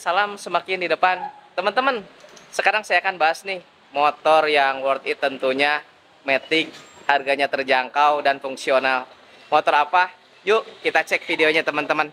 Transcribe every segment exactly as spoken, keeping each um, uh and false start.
salam semakin di depan. Teman-teman, sekarang saya akan bahas nih motor yang worth it tentunya, matic, harganya terjangkau dan fungsional. Motor apa? Yuk kita cek videonya teman-teman.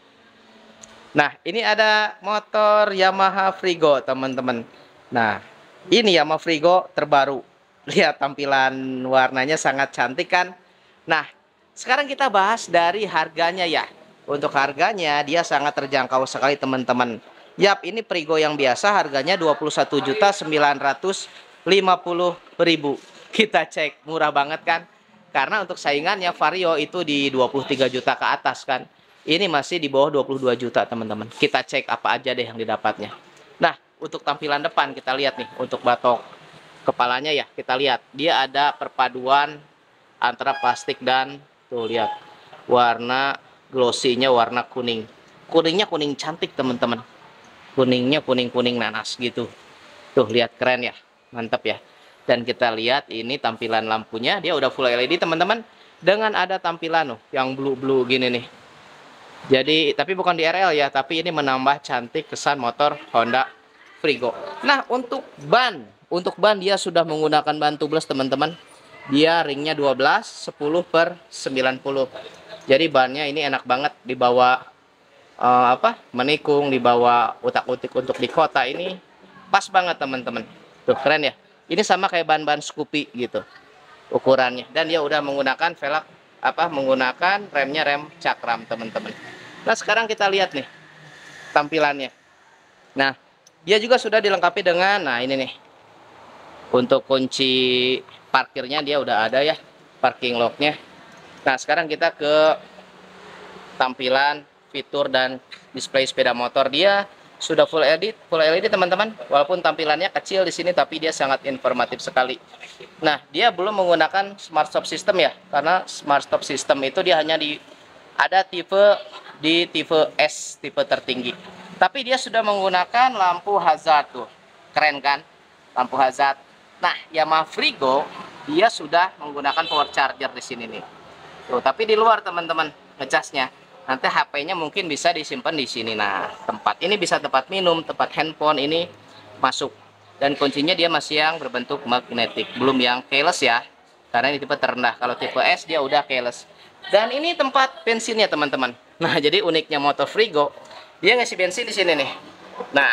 Nah, ini ada motor Yamaha Frigo teman-teman. Nah, ini Yamaha Frigo terbaru. Lihat tampilan warnanya sangat cantik kan? Nah, sekarang kita bahas dari harganya ya. Untuk harganya dia sangat terjangkau sekali teman-teman. Yap, ini Frigo yang biasa harganya dua puluh satu juta sembilan ratus lima puluh ribu. Kita cek, murah banget kan? Karena untuk saingannya Vario itu di dua puluh tiga juta ke atas kan. Ini masih di bawah dua puluh dua juta teman-teman. Kita cek apa aja deh yang didapatnya. Nah, untuk tampilan depan kita lihat nih. Untuk batok kepalanya ya, kita lihat. Dia ada perpaduan antara plastik dan tuh lihat. Warna glossy-nya warna kuning. Kuningnya kuning cantik teman-teman. Kuningnya kuning-kuning nanas gitu. Tuh lihat keren ya. Mantap ya. Dan kita lihat ini tampilan lampunya. Dia udah full L E D teman-teman. Dengan ada tampilan loh yang blue-blue gini nih. Jadi, tapi bukan di R L ya, tapi ini menambah cantik kesan motor Honda Frigo. Nah, untuk ban, untuk ban dia sudah menggunakan ban tubeless teman-teman. Dia ringnya dua belas, sepuluh per sembilan puluh. Jadi bannya ini enak banget dibawa uh, apa? Menikung, dibawa utak-utik untuk di kota ini pas banget teman-teman. Tuh keren ya. Ini sama kayak ban-ban Scoopy gitu ukurannya. Dan dia udah menggunakan velg apa? Menggunakan remnya rem cakram teman-teman. Nah, sekarang kita lihat nih tampilannya. Nah, dia juga sudah dilengkapi dengan, nah ini nih. Untuk kunci parkirnya dia udah ada ya, parking locknya. Nah, sekarang kita ke tampilan, fitur, dan display sepeda motor. Dia sudah full L E D, full L E D teman-teman. Walaupun tampilannya kecil di sini, tapi dia sangat informatif sekali. Nah, dia belum menggunakan smart stop system ya, karena smart stop system itu dia hanya di ada tipe di tipe S, tipe tertinggi. Tapi dia sudah menggunakan lampu hazard tuh. Keren kan? Lampu hazard. Nah, Yamaha Frigo dia sudah menggunakan power charger di sini nih. Tuh, tapi di luar teman-teman ngecasnya. Nanti H P-nya mungkin bisa disimpan di sini. Nah, tempat ini bisa tempat minum, tempat handphone ini masuk. Dan kuncinya dia masih yang berbentuk magnetik, belum yang keyless ya. Karena ini tipe terendah. Kalau tipe S dia udah keyless. Dan ini tempat bensinnya teman-teman. Nah, jadi uniknya motor Frigo, dia ngisi bensin di sini nih. Nah,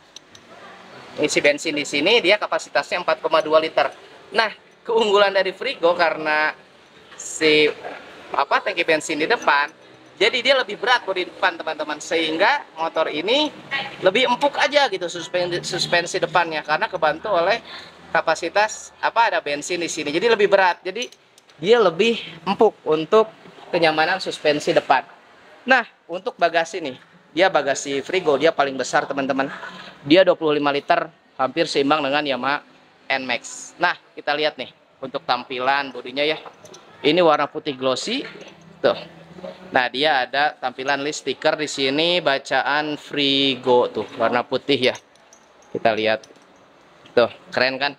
isi bensin di sini dia kapasitasnya empat koma dua liter. Nah, keunggulan dari Frigo karena si apa tangki bensin di depan, jadi dia lebih berat di depan teman-teman, sehingga motor ini lebih empuk aja gitu suspensi, suspensi depannya karena kebantu oleh kapasitas apa ada bensin di sini. Jadi lebih berat. Jadi dia lebih empuk untuk kenyamanan suspensi depan. Nah, untuk bagasi nih, dia bagasi Frigo dia paling besar teman-teman. Dia dua puluh lima liter, hampir seimbang dengan Yamaha N Max. Nah, kita lihat nih untuk tampilan bodinya ya. Ini warna putih glossy. Tuh. Nah, dia ada tampilan list stiker di sini bacaan Frigo tuh, warna putih ya. Kita lihat. Tuh, keren kan?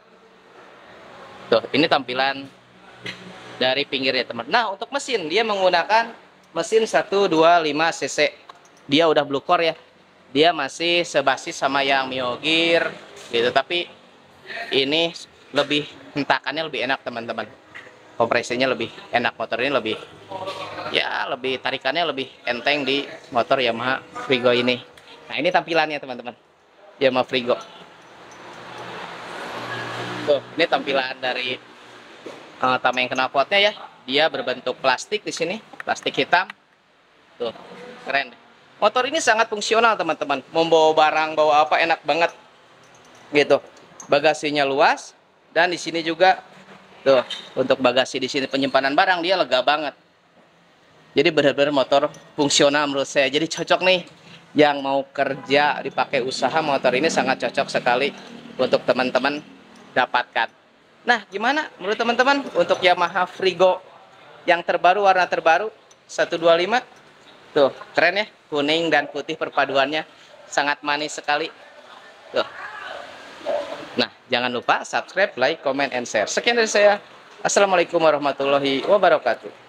Tuh, ini tampilan dari pinggirnya teman. Nah, untuk mesin dia menggunakan mesin seratus dua puluh lima cc. Dia udah blue core ya. Dia masih sebasis sama yang Mio Gear gitu, tapi ini lebih hentakannya lebih enak teman-teman. Kompresinya lebih enak, motor ini lebih ya lebih tarikannya lebih enteng di motor Yamaha Frigo ini. Nah, ini tampilannya teman-teman. Yamaha Frigo. Tuh, ini tampilan dari uh, tameng knalpotnya ya. Dia berbentuk plastik di sini, plastik hitam. Tuh, keren. Motor ini sangat fungsional teman-teman. Membawa barang, bawa apa enak banget. Gitu. Bagasinya luas dan di sini juga tuh, untuk bagasi di sini penyimpanan barang dia lega banget. Jadi benar-benar motor fungsional menurut saya. Jadi cocok nih yang mau kerja dipakai usaha, motor ini sangat cocok sekali untuk teman-teman dapatkan. Nah, gimana menurut teman-teman untuk Yamaha Frigo yang terbaru, warna terbaru seratus dua puluh lima? Tuh, keren ya, kuning dan putih perpaduannya sangat manis sekali. Tuh. Nah, jangan lupa subscribe, like, comment, and share. Sekian dari saya. Assalamualaikum warahmatullahi wabarakatuh.